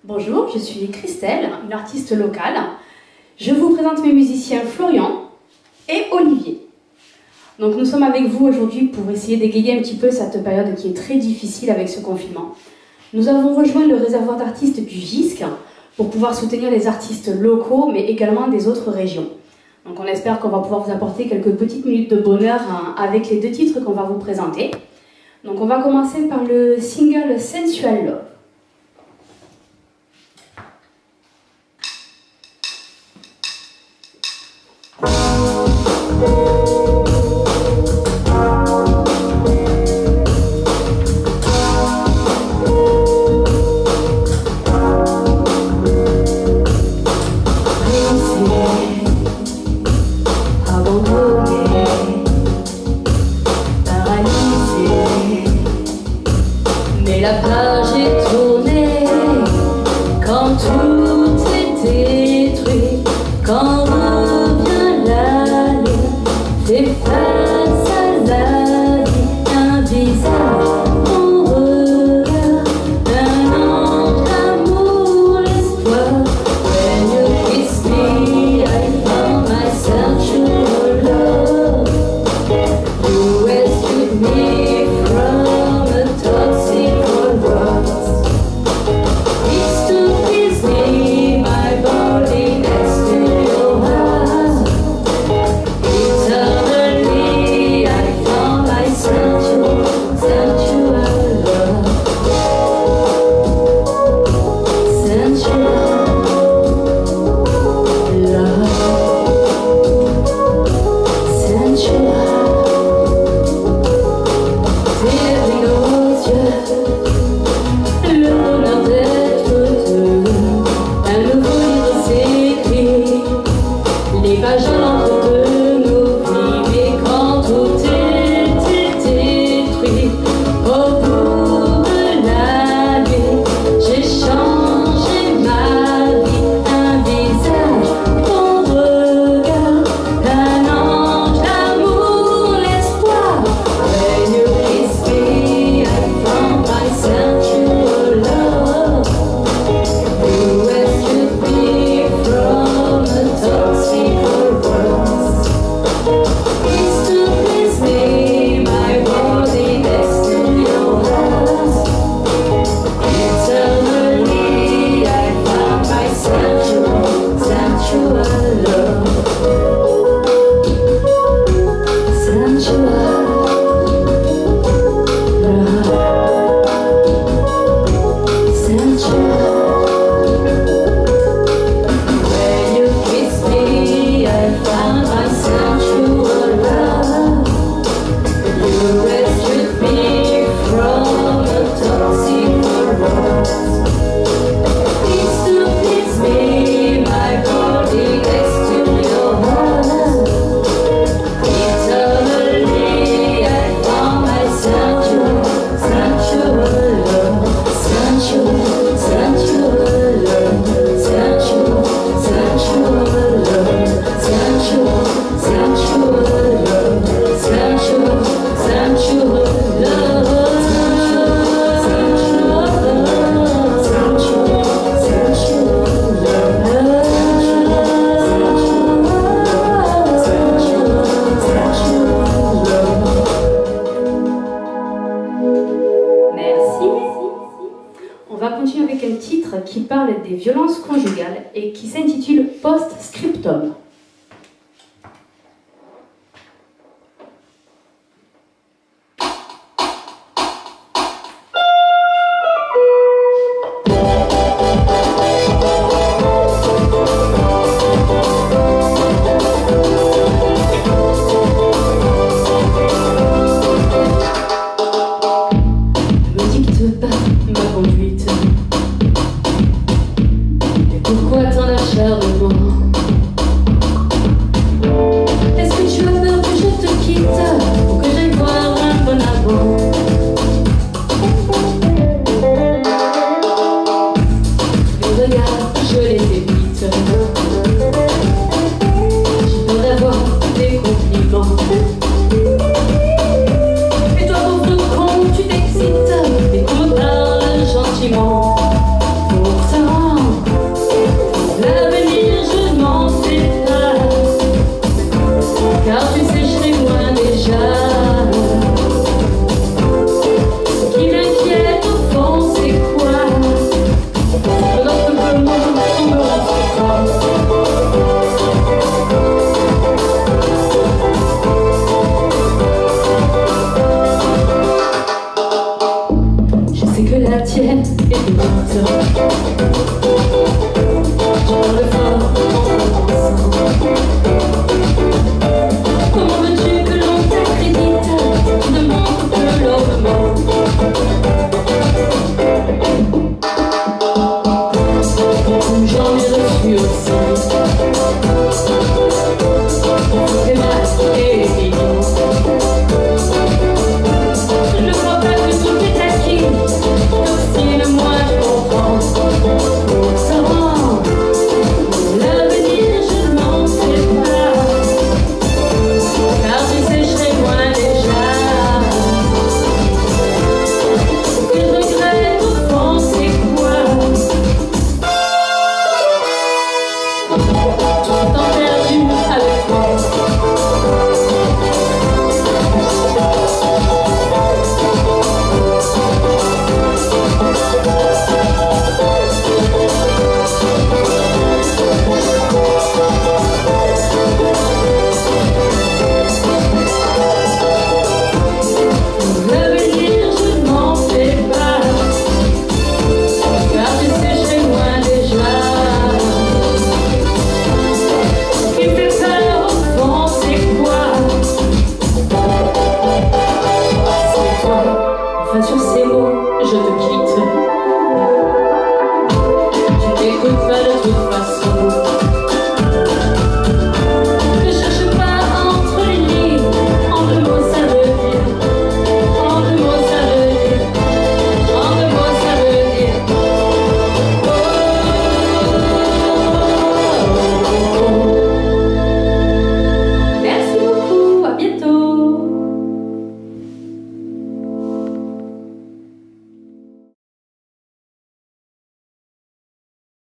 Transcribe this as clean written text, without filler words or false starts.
Bonjour, je suis Christelle, une artiste locale. Je vous présente mes musiciens Florian et Olivier. Donc nous sommes avec vous aujourd'hui pour essayer d'égayer un petit peu cette période qui est très difficile avec ce confinement. Nous avons rejoint le réservoir d'artistes du GISC pour pouvoir soutenir les artistes locaux mais également des autres régions. Donc on espère qu'on va pouvoir vous apporter quelques petites minutes de bonheur avec les deux titres qu'on va vous présenter. Donc on va commencer par le single Sensual Love. Mais la page est tournée quand tout est détruit, quand revient la lune, fait face à la vie, un visage, mon regard, un ange, l'amour, l'espoir. When you kiss me, I found myself true love. You rescued me from a toxic rose. It's to kiss me, my body next to your heart. Eternally, I found my sensual love. Sensual love. Sensual. Terre aux yeux, le bonheur d'être deux, un nouveau livre s'écrit, les pages de nos vies, mais quand tout était détruit, au bout de la nuit, j'ai changé ma vie, un visage, ton regard, un ange, l'amour, l'espoir. When you kiss me, I found myself true love. You rescued me from a toxic rose. It's to please me, my body next to your heart. Eternally, I found my sensual love. Sensual. When you kiss me, I found my sensual love. You rescued me from a toxic rose. It's to please me, my body next to your heart. Eternally, I found my sensual love. Sensual love. Sensual love. Sensual love. Sensual love. Sensual Merci. On va continuer avec un titre qui parle des violences conjugales et qui s'intitule Post-Scriptum. Me dicte pas ma conduite. Mais pourquoi tant d'acharnement? shelter.